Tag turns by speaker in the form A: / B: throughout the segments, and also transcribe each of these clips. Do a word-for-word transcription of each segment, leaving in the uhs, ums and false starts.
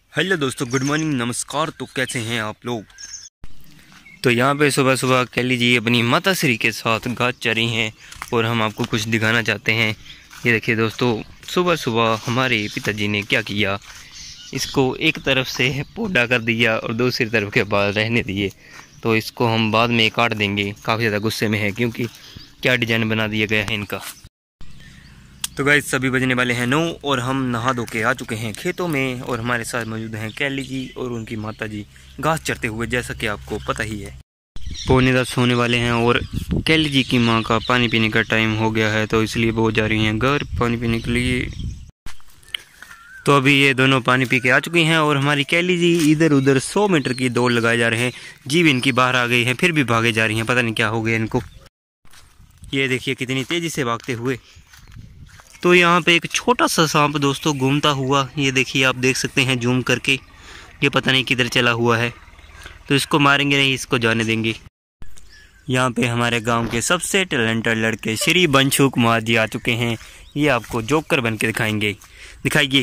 A: Hello दोस्तों, good morning, नमस्कार। तो कैसे हैं आप लोग। तो यहाँ पे सुबह सुबह कैली जी अपनी माता श्री के साथ घास चरी हैं और हम आपको कुछ दिखाना चाहते हैं। ये देखिए दोस्तों, सुबह सुबह हमारे पिताजी ने क्या किया, इसको एक तरफ से पौधा कर दिया और दूसरी तरफ के बाल रहने दिए। तो इसको हम बाद में काट देंगे। काफ़ी ज़्यादा गुस्से में है क्योंकि क्या डिजाइन बना दिया गया है इनका। तो गाइस सभी बजने वाले हैं नौ और हम नहा धो के आ चुके हैं खेतों में और हमारे साथ मौजूद हैं कैली जी और उनकी माता जी घास चरते हुए, जैसा कि आपको पता ही है। पौने दस होने वाले हैं और कैली जी की मां का पानी पीने का टाइम हो गया है, तो इसलिए वो जा रही हैं घर पानी पीने के लिए। तो अभी ये दोनों पानी पी के आ चुकी हैं और हमारी कैली जी इधर उधर सौ मीटर की दौड़ लगाए जा रहे हैं। जीभ इनकी बाहर आ गई है, फिर भी भागे जा रही हैं, पता नहीं क्या हो गया इनको। ये देखिए कितनी तेज़ी से भागते हुए। तो यहाँ पे एक छोटा सा सांप दोस्तों घूमता हुआ, ये देखिए आप देख सकते हैं जूम करके, ये पता नहीं किधर चला हुआ है। तो इसको मारेंगे नहीं, इसको जाने देंगे। यहाँ पे हमारे गांव के सबसे टैलेंटेड लड़के श्री बंशु कुमार जी आ चुके हैं। ये आपको जोकर बन के दिखाएंगे। दिखाइए।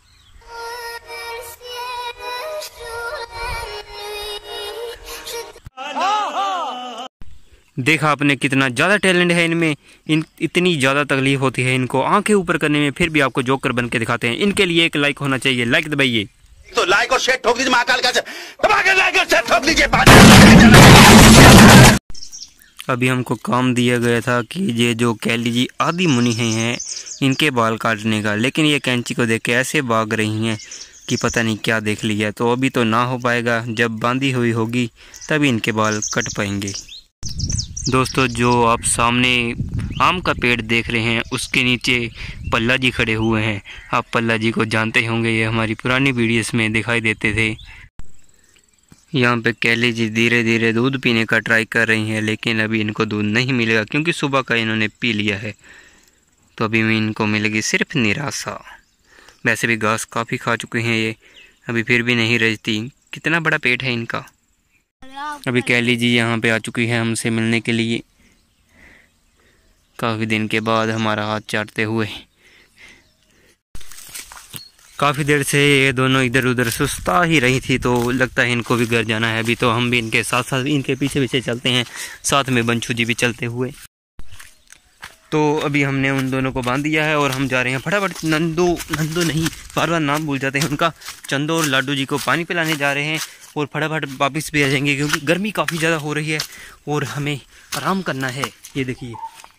A: देखा आपने कितना ज़्यादा टैलेंट है इनमें। इन इतनी ज़्यादा तकलीफ होती है इनको आंखें ऊपर करने में, फिर भी आपको जोकर बन के दिखाते हैं। इनके लिए एक लाइक होना चाहिए, लाइक दबाइए।
B: तो लाइक और शेयर ठोक दीजिए, महाकाल का लाइक और शेयर ठोक दीजिए।
A: अभी हमको काम दिया गया था कि ये जो कैली जी आदि मुनि हैं इनके बाल काटने का, लेकिन ये कैंची को देख के ऐसे भाग रही हैं कि पता नहीं क्या देख लिया। तो अभी तो ना हो पाएगा, जब बांधी हुई होगी तभी इनके बाल कट पाएंगे। दोस्तों जो आप सामने आम का पेड़ देख रहे हैं उसके नीचे पल्ला जी खड़े हुए हैं। आप पल्ला जी को जानते होंगे, ये हमारी पुरानी वीडियोस में दिखाई देते थे। यहाँ पे कैली जी धीरे धीरे दूध पीने का ट्राई कर रही हैं, लेकिन अभी इनको दूध नहीं मिलेगा क्योंकि सुबह का इन्होंने पी लिया है। तो अभी में इनको मिलेगी सिर्फ निराशा। वैसे भी घास काफ़ी खा चुके हैं ये, अभी फिर भी नहीं रजती। कितना बड़ा पेट है इनका। अभी कैली जी यहाँ पे आ चुकी है हमसे मिलने के लिए, काफ़ी दिन के बाद हमारा हाथ चाटते हुए। काफ़ी देर से ये दोनों इधर उधर सुस्ता ही रही थी, तो लगता है इनको भी घर जाना है। अभी तो हम भी इनके साथ साथ इनके पीछे पीछे चलते हैं, साथ में बंशु जी भी चलते हुए। तो अभी हमने उन दोनों को बांध दिया है और हम जा रहे हैं फटाफट। नंदो नंदो नहीं, बार बार नाम भूल जाते हैं उनका। चंदो और लाडू जी को पानी पिलाने जा रहे हैं और फटाफट वापस भी आ जाएंगे क्योंकि गर्मी काफ़ी ज़्यादा हो रही है और हमें आराम करना है। ये देखिए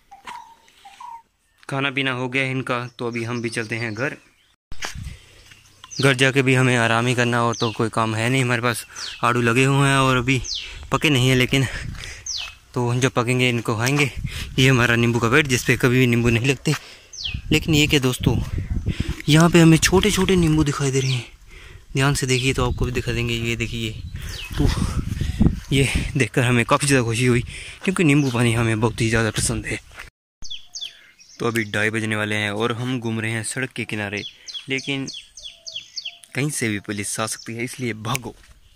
A: खाना पीना हो गया है इनका, तो अभी हम भी चलते हैं घर। घर जाके भी हमें आराम ही करना, और तो कोई काम है नहीं हमारे पास। आड़ू लगे हुए हैं और अभी पके नहीं है, लेकिन तो जब पकेंगे इनको खाएंगे। ये हमारा नींबू का पेड़ जिस पे कभी भी नींबू नहीं लगते। लेकिन ये क्या दोस्तों, यहाँ पे हमें छोटे छोटे नींबू दिखाई दे रहे हैं। ध्यान से देखिए तो आपको भी दिखा देंगे। ये देखिए, तो ये देखकर हमें काफ़ी ज़्यादा खुशी हुई क्योंकि नींबू पानी हमें बहुत ही ज़्यादा पसंद है। तो अभी ढाई बजने वाले हैं और हम घूम रहे हैं सड़क के किनारे, लेकिन कहीं से भी पुलिस आ सकती है, इसलिए भागो।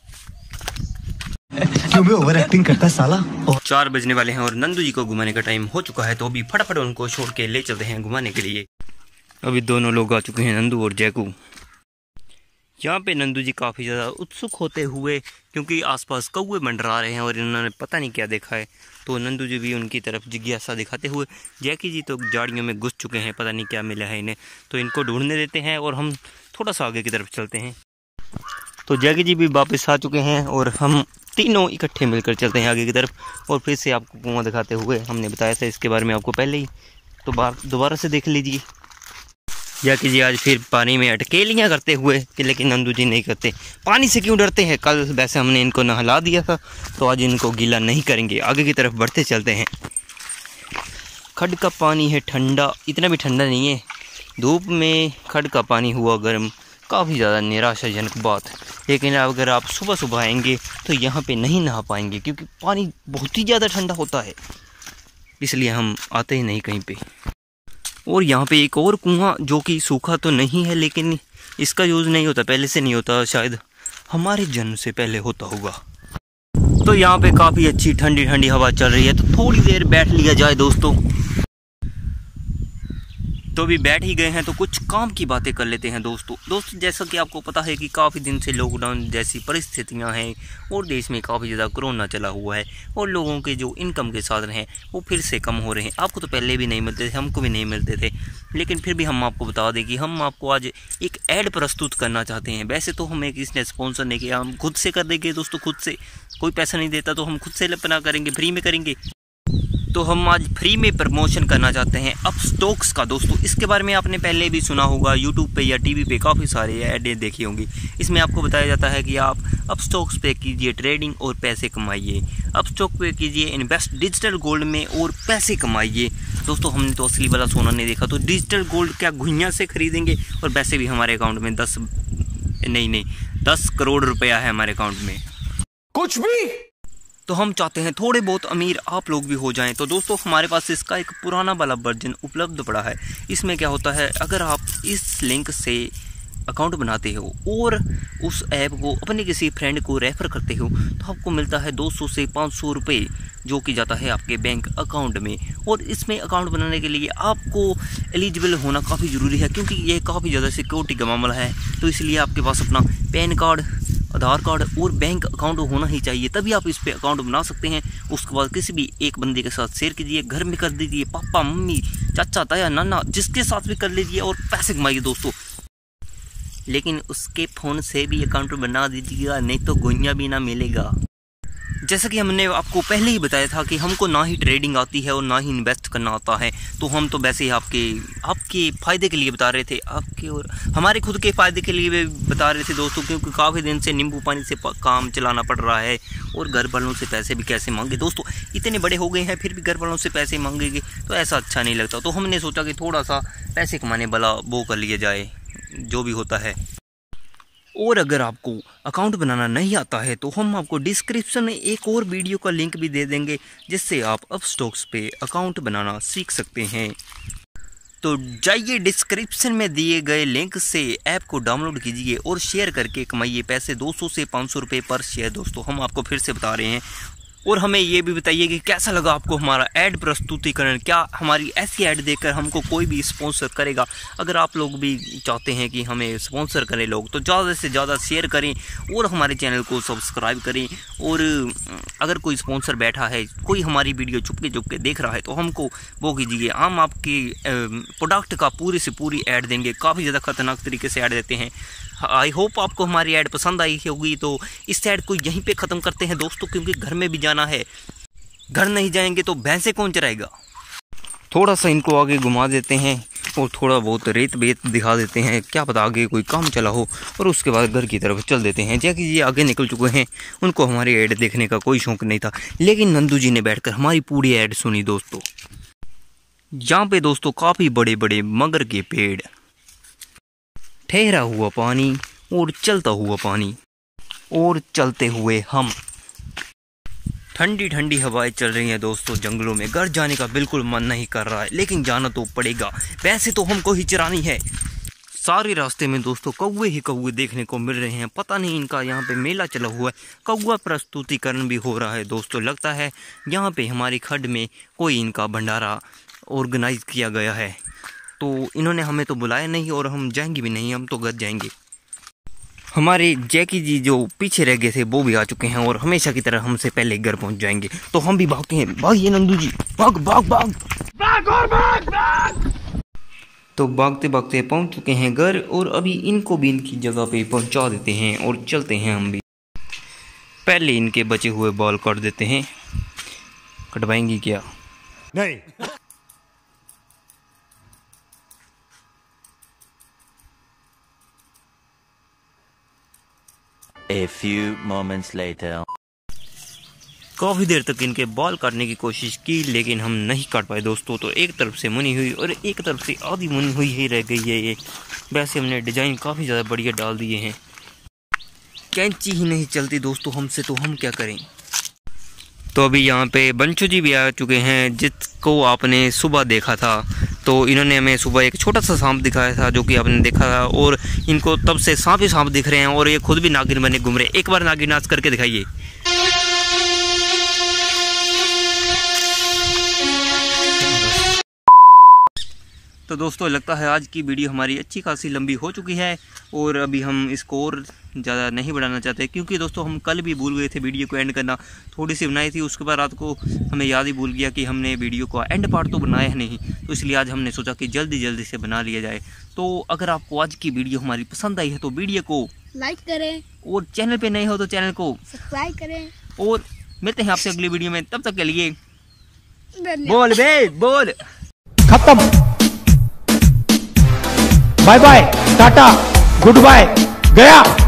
C: क्यों भी ओवर एक्टिंग करता है साला।
A: चार बजने वाले हैं और नंदू जी को घुमाने का टाइम हो चुका है, तो अभी फटाफट उनको छोड़ के ले चलते हैं घुमाने के लिए। अभी दोनों लोग आ चुके हैं, नंदू और जैकू। यहाँ पे नंदू जी काफ़ी ज़्यादा उत्सुक होते हुए, क्योंकि आसपास कौवे मंडरा रहे हैं और इन्होंने पता नहीं क्या देखा है, तो नंदू जी भी उनकी तरफ जिज्ञासा दिखाते हुए। जैकी जी तो झाड़ियों में घुस चुके हैं, पता नहीं क्या मिला है इन्हें, तो इनको ढूंढने देते हैं और हम थोड़ा सा आगे की तरफ चलते हैं। तो जैकी जी भी वापस आ चुके हैं और हम तीनों इकट्ठे मिलकर चलते हैं आगे की तरफ। और फिर से आपको कुआं दिखाते हुए, हमने बताया था इसके बारे में आपको पहले ही, तो बार दोबारा से देख लीजिए। जैकी जी आज फिर पानी में अटकेलियाँ करते हुए कि, लेकिन नंदू जी नहीं करते। पानी से क्यों डरते हैं, कल वैसे हमने इनको नहला दिया था, तो आज इनको गीला नहीं करेंगे। आगे की तरफ बढ़ते चलते हैं। खड्ड का पानी है ठंडा, इतना भी ठंडा नहीं है। धूप में खड्ड का पानी हुआ गर्म, काफ़ी ज़्यादा निराशाजनक बात। लेकिन अगर आप सुबह सुबह आएंगे तो यहाँ पे नहीं नहा पाएंगे क्योंकि पानी बहुत ही ज़्यादा ठंडा होता है, इसलिए हम आते ही नहीं कहीं पे। और यहाँ पे एक और कुआं जो कि सूखा तो नहीं है, लेकिन इसका यूज़ नहीं होता, पहले से नहीं होता, शायद हमारे जन्म से पहले होता होगा। तो यहाँ पे काफ़ी अच्छी ठंडी ठंडी हवा चल रही है, तो थोड़ी देर बैठ लिया जाए दोस्तों। तो अभी बैठ ही गए हैं तो कुछ काम की बातें कर लेते हैं दोस्तों। दोस्तों जैसा कि आपको पता है कि काफ़ी दिन से लॉकडाउन जैसी परिस्थितियां हैं और देश में काफ़ी ज़्यादा कोरोना चला हुआ है और लोगों के जो इनकम के साधन हैं वो फिर से कम हो रहे हैं। आपको तो पहले भी नहीं मिलते थे, हमको भी नहीं मिलते थे, लेकिन फिर भी हम आपको बता दें कि हम आपको आज एक ऐड प्रस्तुत करना चाहते हैं। वैसे तो हमें किसने स्पॉन्सर नहीं किया, हम खुद से कर देंगे दोस्तों, खुद से। कोई पैसा नहीं देता तो हम खुद से अपना करेंगे, फ्री में करेंगे। तो हम आज फ्री में प्रमोशन करना चाहते हैं अपस्टॉक्स का दोस्तों। इसके बारे में आपने पहले भी सुना होगा, यूट्यूब पे या टीवी पे काफ़ी सारे ऐडें देखी होंगी। इसमें आपको बताया जाता है कि आप अपस्टॉक्स पे कीजिए ट्रेडिंग और पैसे कमाइए, अपस्टॉक पे कीजिए इन्वेस्ट डिजिटल गोल्ड में और पैसे कमाइए। दोस्तों हमने तो असली वाला सोना नहीं देखा, तो डिजिटल गोल्ड क्या गुइयाँ से खरीदेंगे? और वैसे भी हमारे अकाउंट में दस नहीं नहीं दस करोड़ रुपया है हमारे अकाउंट में,
B: कुछ भी।
A: तो हम चाहते हैं थोड़े बहुत अमीर आप लोग भी हो जाएं। तो दोस्तों हमारे पास इसका एक पुराना वाला वर्जन उपलब्ध पड़ा है। इसमें क्या होता है, अगर आप इस लिंक से अकाउंट बनाते हो और उस ऐप को अपने किसी फ्रेंड को रेफ़र करते हो तो आपको मिलता है दो सौ से पाँच सौ रुपये, जो कि जाता है आपके बैंक अकाउंट में। और इसमें अकाउंट बनाने के लिए आपको एलिजिबल होना काफ़ी ज़रूरी है, क्योंकि ये काफ़ी ज़्यादा सिक्योरिटी का मामला है। तो इसलिए आपके पास अपना पैन कार्ड, आधार कार्ड और बैंक अकाउंट होना ही चाहिए, तभी आप इस पे अकाउंट बना सकते हैं। उसके बाद किसी भी एक बंदे के साथ शेयर कीजिए, घर में कर दीजिए, पापा मम्मी चाचा ताया नाना जिसके साथ भी कर लीजिए और पैसे कमाइए दोस्तों। लेकिन उसके फ़ोन से भी अकाउंट बना दीजिएगा, नहीं तो गोइयाँ भी ना मिलेगा। जैसा कि हमने आपको पहले ही बताया था कि हमको ना ही ट्रेडिंग आती है और ना ही इन्वेस्ट करना आता है, तो हम तो वैसे ही आपके आपके फ़ायदे के लिए बता रहे थे, आपके और हमारे खुद के फ़ायदे के लिए भी बता रहे थे दोस्तों, क्योंकि काफ़ी दिन से नींबू पानी से काम चलाना पड़ रहा है और घर वालों से पैसे भी कैसे मांगे दोस्तों। इतने बड़े हो गए हैं फिर भी घर वालों से पैसे मांगेंगे तो ऐसा अच्छा नहीं लगता। तो हमने सोचा कि थोड़ा सा पैसे कमाने वाला वो कर लिया जाए, जो भी होता है। और अगर आपको अकाउंट बनाना नहीं आता है तो हम आपको डिस्क्रिप्शन में एक और वीडियो का लिंक भी दे देंगे, जिससे आप अपस्टॉक्स पे अकाउंट बनाना सीख सकते हैं। तो जाइए डिस्क्रिप्शन में दिए गए लिंक से ऐप को डाउनलोड कीजिए और शेयर करके कमाइए पैसे दो सौ से पाँच सौ रुपये पर शेयर दोस्तों। हम आपको फिर से बता रहे हैं। और हमें ये भी बताइए कि कैसा लगा आपको हमारा ऐड प्रस्तुतिकरण। क्या हमारी ऐसी ऐड देखकर हमको कोई भी स्पॉन्सर करेगा? अगर आप लोग भी चाहते हैं कि हमें स्पॉन्सर करें लोग, तो ज़्यादा से ज़्यादा शेयर करें और हमारे चैनल को सब्सक्राइब करें। और अगर कोई स्पॉन्सर बैठा है, कोई हमारी वीडियो चुपके चुपके देख रहा है, तो हमको वो कीजिए। हम आपके प्रोडक्ट का पूरी से पूरी ऐड देंगे, काफ़ी ज़्यादा खतरनाक तरीके से ऐड देते हैं। आई होप आपको हमारी ऐड पसंद आई होगी। तो इस ऐड को यहीं पे ख़त्म करते हैं दोस्तों, क्योंकि घर में भी जाना है। घर नहीं जाएंगे तो भैंसे कौन चराएगा। थोड़ा सा इनको आगे घुमा देते हैं और थोड़ा बहुत रेत बेत दिखा देते हैं, क्या पता आगे कोई काम चला हो, और उसके बाद घर की तरफ चल देते हैं। जैसे कि ये आगे निकल चुके हैं, उनको हमारी ऐड देखने का कोई शौक नहीं था, लेकिन नंदू जी ने बैठकर हमारी पूरी ऐड सुनी दोस्तों। यहाँ पे दोस्तों काफ़ी बड़े बड़े मगर के पेड़, ठहरा हुआ पानी और चलता हुआ पानी और चलते हुए हम, ठंडी ठंडी हवाएं चल रही हैं दोस्तों जंगलों में। घर जाने का बिल्कुल मन नहीं कर रहा है, लेकिन जाना तो पड़ेगा, पैसे तो हमको ही चरानी है। सारे रास्ते में दोस्तों कौवे ही कौवे देखने को मिल रहे हैं। पता नहीं इनका यहाँ पे मेला चला हुआ है, कौवा प्रस्तुतिकरण भी हो रहा है दोस्तों। लगता है यहाँ पे हमारी खड्ड में कोई इनका भंडारा ऑर्गेनाइज किया गया है। तो इन्होंने हमें तो बुलाया नहीं और हम जाएंगे भी नहीं, हम तो घर जाएंगे। हमारे जैकी जी जो पीछे रह गए थे वो भी आ चुके हैं और हमेशा की तरह हमसे पहले घर पहुंच जाएंगे। तो हम भी भागते हैं। भागिए नंदू जी, भाग भाग भाग भाग और भाग भाग। तो भागते भागते पहुंच चुके हैं घर और अभी इनको भी इनकी जगह पे पहुंचा देते हैं और चलते हैं हम भी। पहले इनके बचे हुए बाल काट देते हैं। कटवाएंगी क्या?
B: नहीं।
D: A few moments later.
A: काफ़ी देर तक इनके बाल काटने की कोशिश की, लेकिन हम नहीं काट पाए दोस्तों। तो एक तरफ से मुनी हुई और एक तरफ से आधी मुनी हुई ही रह गई है ये। वैसे हमने डिज़ाइन काफ़ी ज़्यादा बढ़िया डाल दिए हैं, कैंची ही नहीं चलती दोस्तों हमसे, तो हम क्या करें। तो अभी यहाँ पे बंचू जी भी आ चुके हैं, जिसको आपने सुबह देखा था। तो इन्होंने हमें सुबह एक छोटा सा सांप दिखाया था, जो कि आपने देखा था, और इनको तब से सांप ही सांप दिख रहे हैं और ये खुद भी नागिन बने घूम रहे। एक बार नागिन नाच करके दिखाइए। तो दोस्तों लगता है आज की वीडियो हमारी अच्छी खासी लंबी हो चुकी है और अभी हम इसको और ज़्यादा नहीं बढ़ाना चाहते, क्योंकि दोस्तों हम कल भी भूल गए थे वीडियो को एंड करना। थोड़ी सी बनाई थी, उसके बाद रात को हमें याद ही भूल गया कि हमने वीडियो को एंड पार्ट तो बनाया है नहीं, तो इसलिए आज हमने सोचा कि जल्दी जल्दी से बना लिया जाए। तो अगर आपको आज की वीडियो हमारी पसंद आई है तो वीडियो को
E: लाइक करें
A: और चैनल पर नए हो तो चैनल को
E: सब्सक्राइब करें
A: और मिलते हैं आपसे अगली वीडियो में। तब तक के लिए
E: धन्यवाद।
A: बोल बे बोल
F: खत्म, bye bye, tata, goodbye, गया।